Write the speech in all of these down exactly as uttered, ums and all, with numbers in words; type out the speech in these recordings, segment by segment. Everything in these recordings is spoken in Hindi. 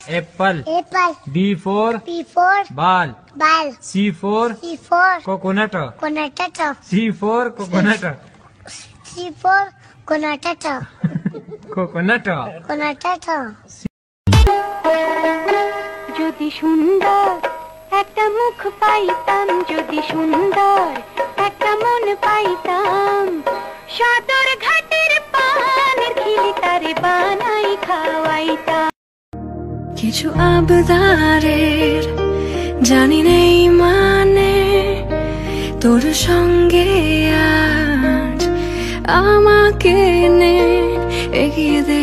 Apple apple B for B for ball ball C for C for coconut coconut C for coconut C for coconut coconut coconut যদি সুন্দর একটা মুখ পাইতাম, যদি সুন্দর একটা মন পাইতাম, সদর ঘাটের পানের খিলি তারে বানাই খাওয়াইতাম। কিছু আবদারের জানি নেই মানে, তোর সঙ্গে আজ আমাকে নে এগিয়ে দে।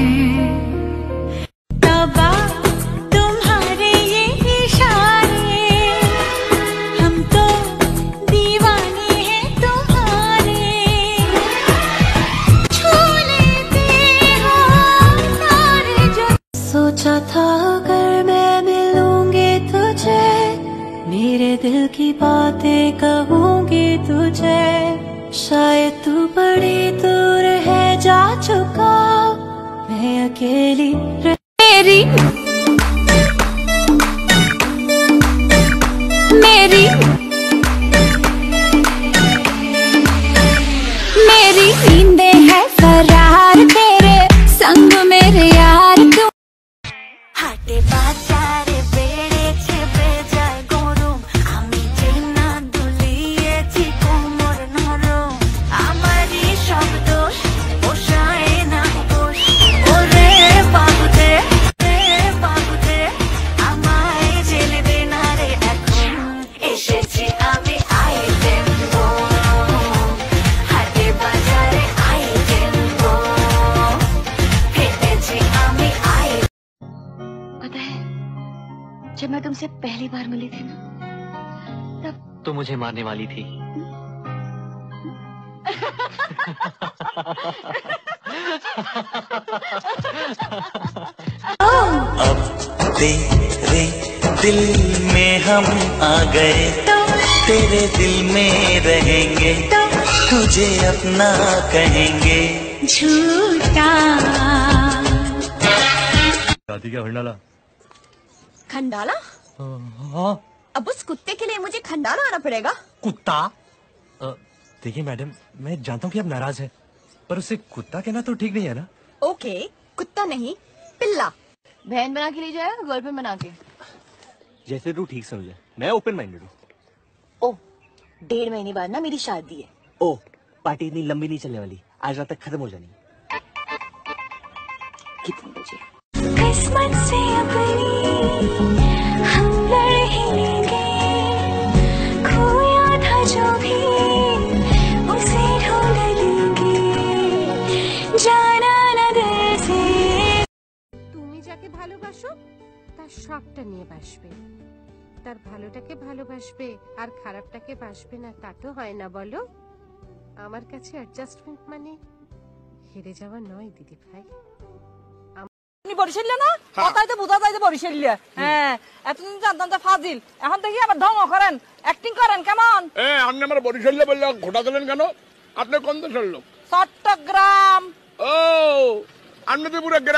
सोचा था अगर मैं मिलूंगी तुझे, मेरे दिल की बातें कहूंगी तुझे, शायद तू बड़ी दूर है जा चुका, मैं अकेली मेरी मेरी मेरी नींदें है फरार तेरे संग मेरे यार। হাটে বাজারে বেড়েছে বেজায় গরম, আমি যে না দুলিয়েছি কোমর নরম, আমারই সব দোষ পোষায় না দোষ। ওরে বাবুদে রে বাবুদে আমায় জেলবে না রে, এখন এসেছি আমি আইটেম হাটে বাজারে আইটেম হেঁটেছি আমি আই। पता है जब मैं तुमसे पहली बार मिली थी ना, तब तो मुझे मारने वाली थी। अब तेरे दिल में हम आ गए, तेरे दिल में रहेंगे, तुझे अपना कहेंगे। झूठा दादी क्या खंडाला खंडाला? हाँ। अब उस कुत्ते के लिए मुझे खंडाला आना पड़ेगा? कुत्ता? देखिए मैडम, मैं जानता हूँ कि आप नाराज हैं, पर उसे कुत्ता कहना तो ठीक नहीं है ना। ओके, कुत्ता नहीं पिल्ला। बहन बना के ले जाएगा, गर्लफ्रेंड बना के? जैसे तू ठीक समझे, मैं ओपन माइंडेड हूँ। ओ, डेढ़ महीने बाद ना मेरी शादी है। ओ, पार्टी इतनी लंबी नहीं चलने वाली, आज रात तक खत्म हो जानी। कितने बजे? किस्मत से अपनी हम लड़ ही लेंगे, खोया था जो भी उसे ढूंढ लेंगे, जाना न दिल से। তুমি যাকে ভালোবাসো তার সবটা নিয়ে বাসবে, তার ভালোটাকে ভালোবাসবে আর খারাপটাকে বাসবে না, তা তো হয় না বলো। আমার কাছে অ্যাডজাস্টমেন্ট মানে হেরে যাওয়া নয় দিদি ভাই। বরিশাল না কথাই তো বোঝা যায় যে বরিশাল। হ্যাঁ, এতদিন জানতাম যে ফাজিল, এখন দেখি আবার ঢং করেন, অ্যাক্টিং করেন কেমন। আপনি আমার বরিশাল বললে ঘোটা দিলেন কেন? আপনি কোন দেশের লোক? চট্টগ্রাম। ও, আপনি তো পুরো